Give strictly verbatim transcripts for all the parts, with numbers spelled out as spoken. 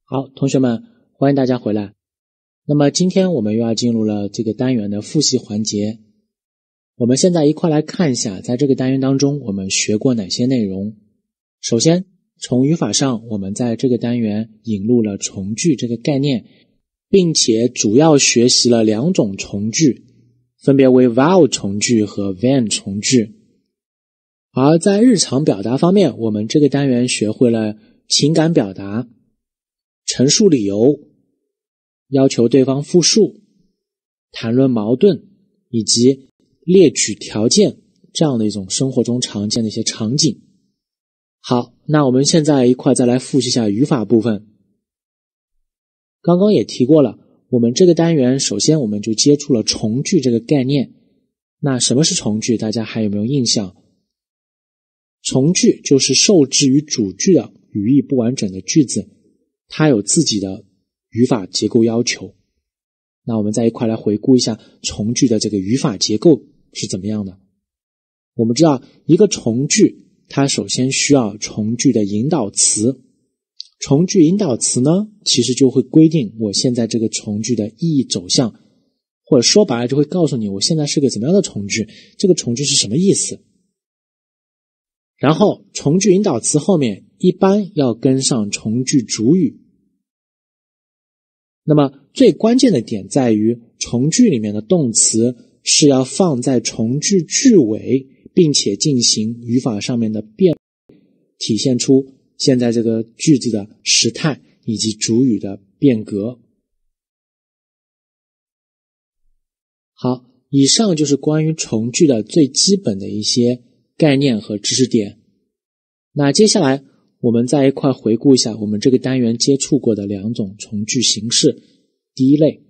好，同学们，欢迎大家回来。那么今天我们又要进入了这个单元的复习环节。我们现在一块来看一下，在这个单元当中我们学过哪些内容。首先，从语法上，我们在这个单元引入了从句这个概念，并且主要学习了两种从句，分别为 while 从句和 when 从句。而在日常表达方面，我们这个单元学会了情感表达、陈述理由、要求对方复述、谈论矛盾以及列举条件这样的一种生活中常见的一些场景。好，那我们现在一块再来复习一下语法部分。刚刚也提过了，我们这个单元首先我们就接触了从句这个概念。那什么是从句？大家还有没有印象？从句就是受制于主句的语义不完整的句子，它有自己的语法结构要求。那我们再一块来回顾一下从句的这个语法结构是怎么样的。我们知道一个从句它首先需要从句的引导词，从句引导词呢其实就会规定我现在这个从句的意义走向，或者说白了就会告诉你我现在是个怎么样的从句，这个从句是什么意思。然后从句引导词后面一般要跟上从句主语。那么最关键的点在于从句里面的动词是要放在从句句尾，并且进行语法上面的变，体现出现在这个句子的时态以及主语的变革。好，以上就是关于从句的最基本的一些概念和知识点。那接下来我们再一块回顾一下我们这个单元接触过的两种从句形式。第一类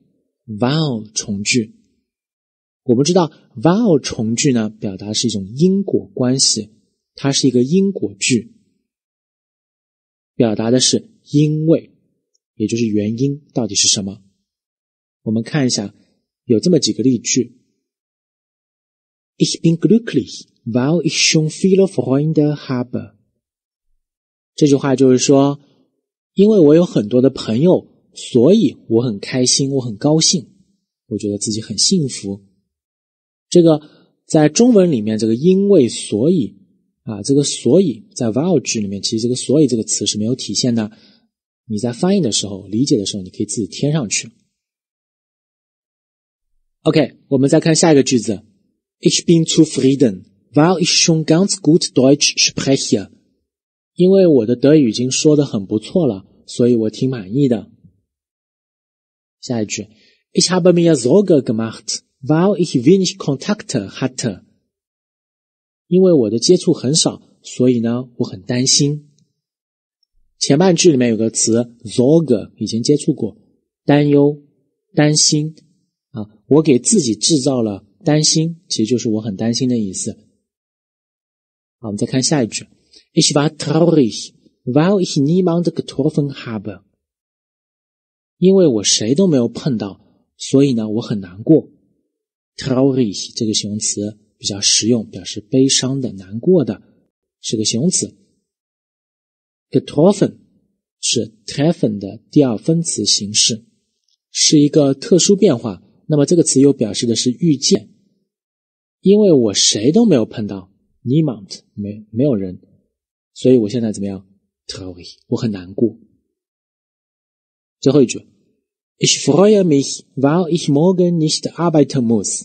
while 从句。我们知道 while 从句呢表达是一种因果关系，它是一个因果句，表达的是因为，也就是原因到底是什么。我们看一下有这么几个例句。Ich bin glücklich, weil ich schon viele Freunde habe。这句话就是说，因为我有很多的朋友，所以我很开心，我很高兴，我觉得自己很幸福。这个在中文里面，这个因为所以啊，这个所以在 while 句里面，其实这个所以这个词是没有体现的。你在翻译的时候，理解的时候，你可以自己添上去。OK， 我们再看下一个句子。Ich bin zufrieden, weil ich schon ganz gut Deutsch spreche。因为我的德语已经说得很不错了，所以我挺满意的。下一句 Ich habe mir Sorge gemacht, weil ich wenig Kontakte hatte。因为我的接触很少，所以呢，我很担心。前半句里面有个词 Sorge 以前接触过，担忧、担心啊，我给自己制造了担心，其实就是我很担心的意思。好，我们再看下一句。Ich war traurig, weil ich niemand getroffen habe。因为我谁都没有碰到，所以呢，我很难过。traurig 这个形容词比较实用，表示悲伤的、难过的，是个形容词。getroffen 是 treffen 的第二分词形式，是一个特殊变化。那么这个词又表示的是遇见。因为我谁都没有碰到 niemand 没没有人，所以我现在怎么样 traurig 我很难过。最后一句 Ich freue mich, weil ich morgen nicht arbeiten muss。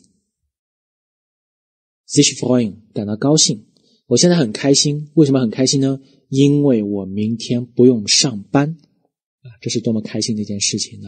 sich freuen 感到高兴，我现在很开心。为什么很开心呢？因为我明天不用上班啊，这是多么开心的一件事情呢。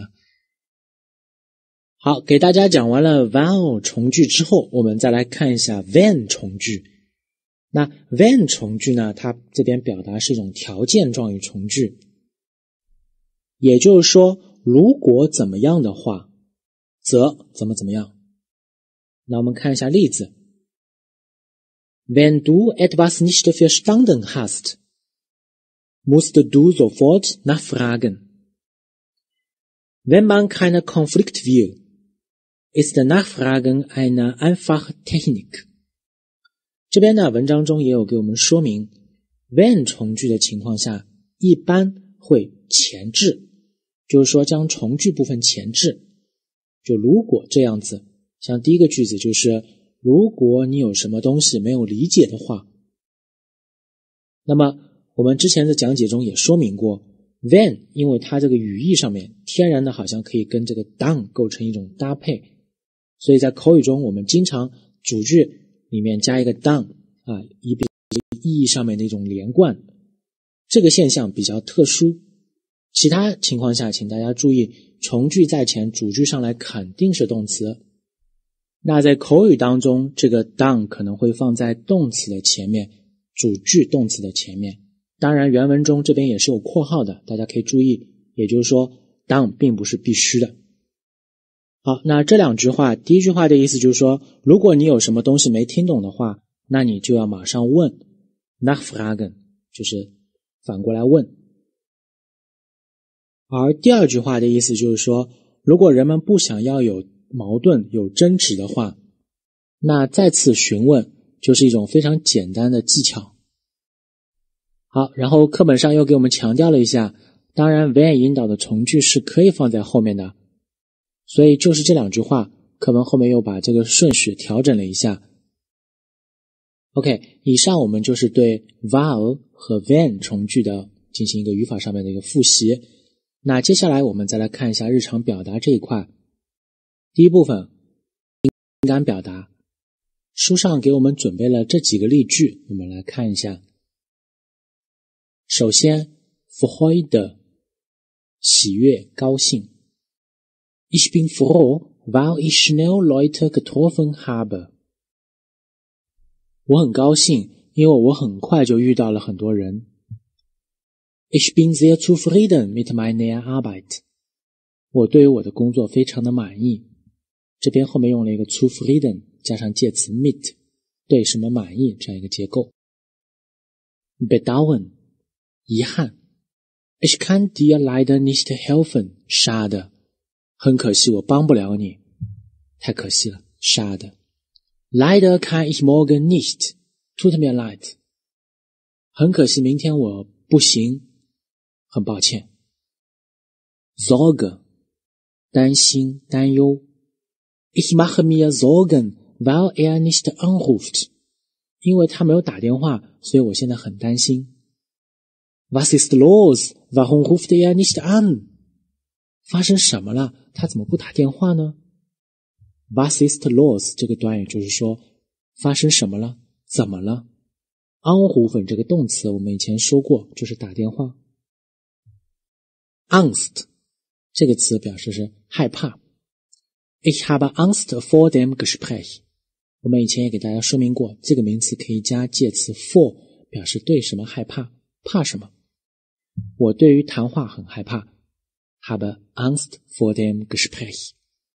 好，给大家讲完了 while 从句之后，我们再来看一下 when 从句。那 when 从句呢，它这边表达是一种条件状语从句，也就是说如果怎么样的话，则怎么怎么样。那我们看一下例子。Wenn du etwas nicht verstanden hast, musst du sofort nachfragen. Wenn man keinen Konflikt will, ist Nachfragen eine einfache Technik。 这边呢，文章中也有给我们说明 when 从句的情况下一般会前置就是说将从句部分前置。就如果这样子，像第一个句子就是如果你有什么东西没有理解的话。那么我们之前的讲解中也说明过， when 因为它这个语义上面天然的好像可以跟这个 done 构成一种搭配，所以在口语中我们经常主句里面加一个 done 啊，以表意义上面的一种连贯。这个现象比较特殊，其他情况下请大家注意，从句在前，主句上来肯定是动词。那在口语当中，这个 done 可能会放在动词的前面，主句动词的前面。当然原文中这边也是有括号的，大家可以注意，也就是说 done 并不是必须的。好，那这两句话，第一句话的意思就是说，如果你有什么东西没听懂的话，那你就要马上问 nachfragen， 就是反过来问。而第二句话的意思就是说，如果人们不想要有矛盾有争执的话，那再次询问就是一种非常简单的技巧。好，然后课本上又给我们强调了一下，当然 when 引导的从句是可以放在后面的，所以就是这两句话，课文后面又把这个顺序调整了一下。OK， 以上我们就是对 while 和 when 从句的进行一个语法上面的一个复习。那接下来我们再来看一下日常表达这一块。第一部分，情感表达。书上给我们准备了这几个例句，我们来看一下。首先 Freude 喜悦高兴。Ich bin froh, weil ich schnell Leute getroffen habe. 我很高兴，因为我很快就遇到了很多人。Ich bin sehr zufrieden mit meiner Arbeit. 我对于我的工作非常的满意。这边后面用了一个 zufrieden 加上介词 mit， 对什么满意这样一个结构。Bedauern 遗憾。Ich kann dir leider nicht helfen. Schade. 很可惜我帮不了你，太可惜了 Schade. Leider kann ich morgen nicht. Tut mir leid. 很可惜明天我不行，很抱歉。Sorge 担心担忧。Ich mache mir Sorgen, weil er nicht anruft. 因为他没有打电话，所以我现在很担心。Was ist los? Warum ruft er nicht an? 发生什么了？他怎么不打电话呢？ Was ist los? 这个短语就是说发生什么了？怎么了？ Anrufen 这个动词我们以前说过，就是打电话。Angst 这个词表示是害怕。Ich habe Angst vor dem Gespräch. 我们以前也给大家说明过，这个名词可以加介词 for， 表示对什么害怕，怕什么。我对于谈话很害怕。habe Angst vor dem Gespräch.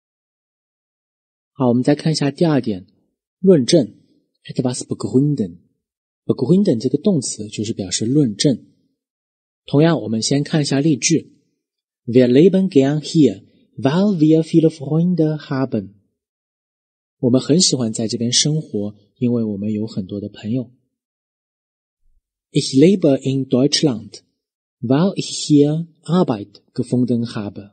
好，我们再看一下第二点，论证 etwas begründen. begründen 这个动词就是表示论证。同样，我们先看一下例句。Wir leben gern hier, weil wir viele Freunde haben. 我们很喜欢在这边生活，因为我们有很多的朋友。Ich lebe in Deutschland, weil ich hier Arbeit gefunden habe.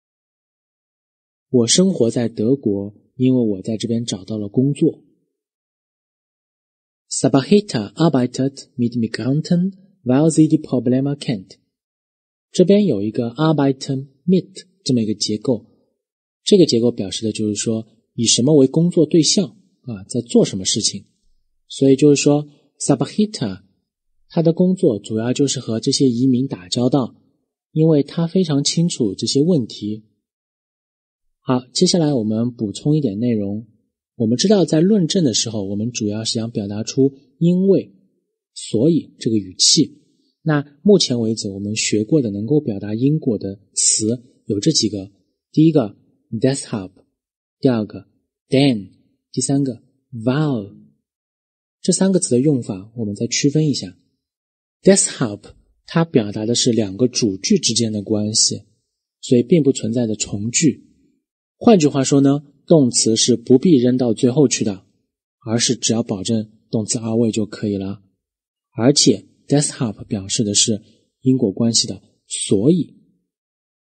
我生活在德国，因为我在这边找到了工作。Sabahita arbeitet mit Migranten, weil sie die Probleme kennt. 这边有一个 arbeiten mit 这么一个结构，这个结构表示的就是说以什么为工作对象啊，在做什么事情。所以就是说 Sabahita 他的工作主要就是和这些移民打交道，因为他非常清楚这些问题。好，接下来我们补充一点内容。我们知道在论证的时候，我们主要是想表达出因为所以这个语气。那目前为止我们学过的能够表达因果的词有这几个，第一个 deshalb， 第二个 then， 第三个 weil。 这三个词的用法我们再区分一下。 deshalb 它表达的是两个主句之间的关系，所以并不存在的从句。换句话说呢，动词是不必扔到最后去的，而是只要保证动词而位就可以了。而且 deshalb 表示的是因果关系的所以。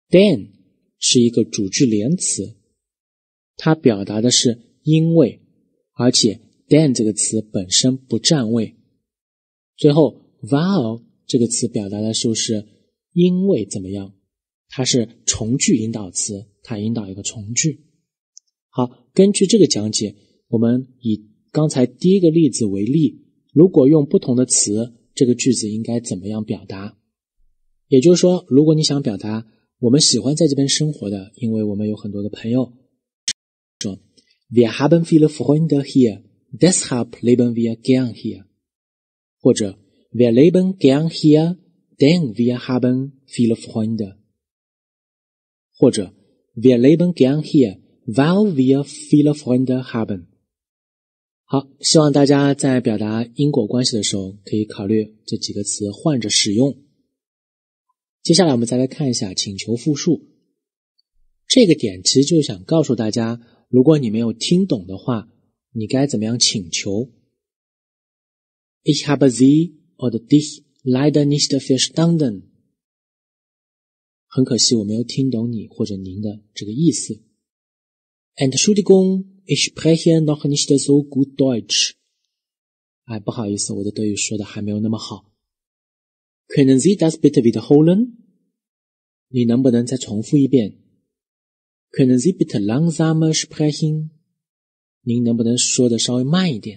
denn是一个主句连词，它表达的是因为，而且 then 这个词本身不占位。最后 while 这个词表达的就是因为怎么样，它是从句引导词，它引导一个从句。好，根据这个讲解，我们以刚才第一个例子为例，如果用不同的词，这个句子应该怎么样表达？也就是说，如果你想表达我们喜欢在这边生活的，因为我们有很多的朋友，说 Wir haben viele Freunde hier, deshalb leben wir gern hier. 或者 Wir leben gern hier, denn wir haben viele Freunde. 或者 Wir leben gern hier, weil wir viele Freunde haben. 好，希望大家在表达因果关系的时候可以考虑这几个词换着使用。接下来我们再来看一下请求复数。这个点其实就是想告诉大家，如果你没有听懂的话，你该怎么样请求。Ich habe Sie oder dich leider nicht verstanden. 很可惜我没有听懂你或者您的这个意思。Entschuldigung, ich spreche noch nicht so gut Deutsch. 哎，不好意思，我的德语说的还没有那么好。Können Sie das bitte wiederholen? 你能不能再重复一遍？ Können Sie bitte langsamer sprechen? 您能不能说的稍微慢一点？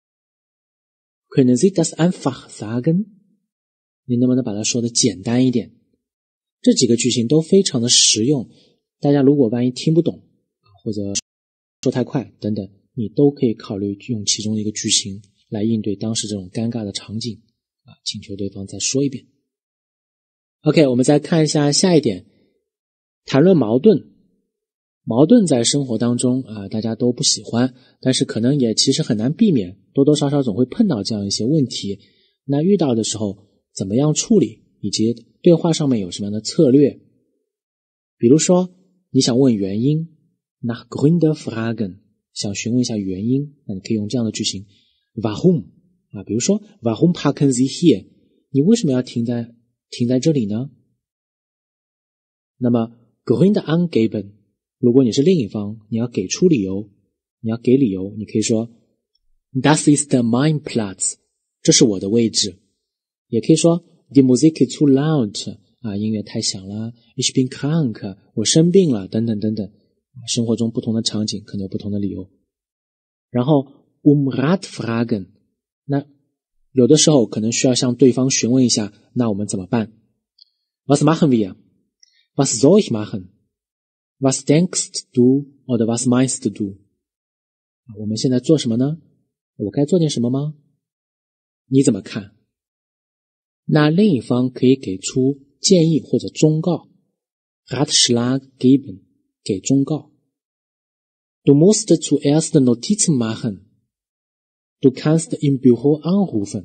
Können Sie das einfach sagen? 您能不能把它说的简单一点？这几个句型都非常的实用，大家如果万一听不懂或者说太快等等，你都可以考虑用其中的一个句型来应对当时这种尴尬的场景啊，请求对方再说一遍。OK， 我们再看一下下一点，谈论矛盾。矛盾在生活当中啊，大家都不喜欢，但是可能也其实很难避免，多多少少总会碰到这样一些问题。那遇到的时候怎么样处理，以及对话上面有什么样的策略？比如说你想问原因 nach Gründe fragen， 想询问一下原因，那你可以用这样的句型 Warum 啊，比如说 Warum parken Sie hier？ 你为什么要停在停在这里呢？那么 Gründe angeben， 如果你是另一方，你要给出理由，你要给理由，你可以说 Das ist mein Platz， 这是我的位置。也可以说 Die Musik ist zu laut， 啊，音乐太响了。Ich bin krank， 我生病了，等等等等。生活中不同的场景可能有不同的理由。然后 um Rat fragen， 那有的时候可能需要向对方询问一下，那我们怎么办？ Was machen wir? Was soll ich machen? Was denkst du oder was meinst du? 我们现在做什么呢？我该做点什么吗？你怎么看？那另一方可以给出建议或者忠告 Ratschlag geben， 给忠告。Du musst zuerst Notizen machen. Du kannst im Büro anrufen.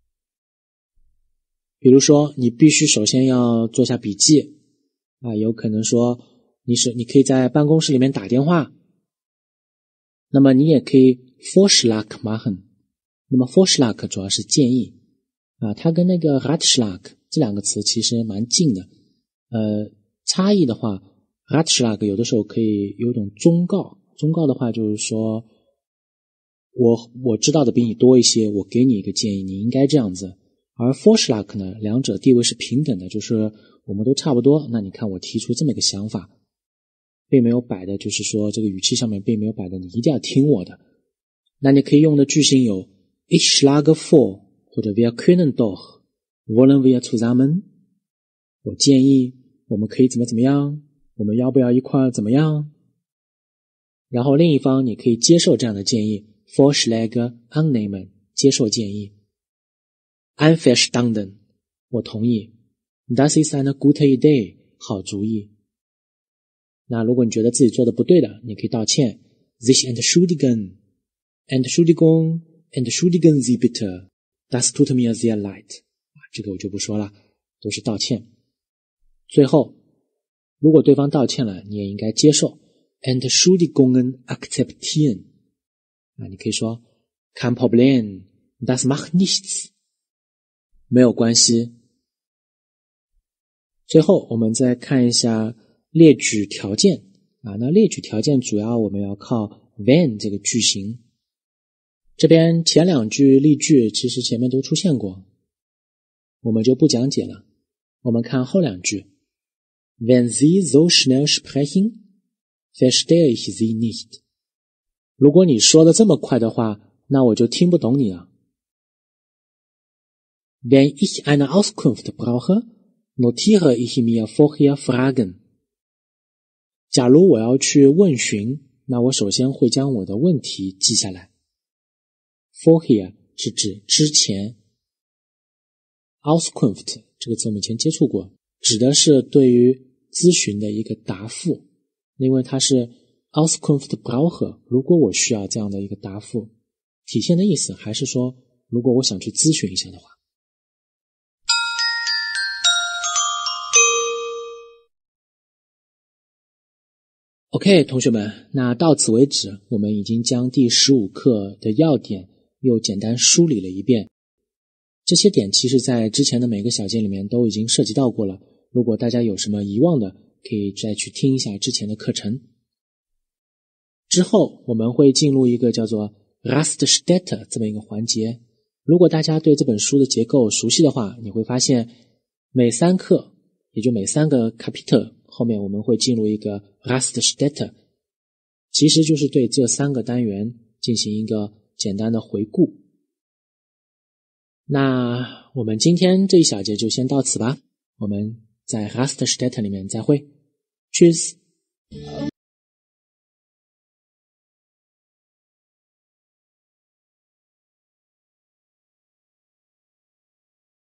比如说你必须首先要做下笔记啊，有可能说你是你可以在办公室里面打电话。那么你也可以 Vorschlag machen。那么 Vorschlag 主要是建议啊，它跟那个 Ratschlag 这两个词其实蛮近的。呃，差异的话 Ratschlag 有的时候可以有一种忠告，忠告的话就是说我我知道的比你多一些，我给你一个建议，你应该这样子。而 Vorschlag 呢，两者地位是平等的，就是我们都差不多，那你看我提出这么一个想法，并没有摆的就是说这个语气上面并没有摆的你一定要听我的。那你可以用的句型有 Ich schlage vor， 或者 Wir können doch， Wollen wir zusammen， 我建议我们可以怎么怎么样，我们要不要一块怎么样。然后另一方你可以接受这样的建议 Vorschläge annehmen， 接受建议。Einverstanden， 我同意。Das ist eine gute Idee， 好主意。那如果你觉得自己做的不对的，你可以道歉 Sich entschuldigen， Entschuldigung， Entschuldigen Sie bitte， Das tut mir sehr leid， 这个我就不说了，都是道歉。最后如果对方道歉了，你也应该接受 Entschuldigungen akzeptieren， 啊，你可以说 Kein Problem， Das macht nichts， 没有关系。 最后我们再看一下列举条件啊，那列举条件主要我们要靠 when 这个句型。这边前两句例句其实前面都出现过，我们就不讲解了。我们看后两句 Wenn Sie so schnell sprechen, verstehe ich Sie nicht. 如果你说的这么快的话，那我就听不懂你了。Wenn ich eine Auskunft brauche, notiere ich mir vorher Fragen. 假如我要去问询，那我首先会将我的问题记下来。Vorher 是指之前。Auskunft 这个词我们以前接触过，指的是对于咨询的一个答复，因为它是 Auskunft brauche， 如果我需要这样的一个答复，体现的意思还是说如果我想去咨询一下的话。OK， 同学们，那到此为止，我们已经将第十五课的要点又简单梳理了一遍。这些点其实在之前的每个小节里面都已经涉及到过了，如果大家有什么遗忘的，可以再去听一下之前的课程。之后我们会进入一个叫做 Raststätte 这么一个环节。如果大家对这本书的结构熟悉的话，你会发现每三课，也就每三个 Kapitel 后面我们会进入一个 Raststätte， 其实就是对这三个单元进行一个简单的回顾。那我们今天这一小节就先到此吧，我们在 Raststätte 里面再会。Tschüss。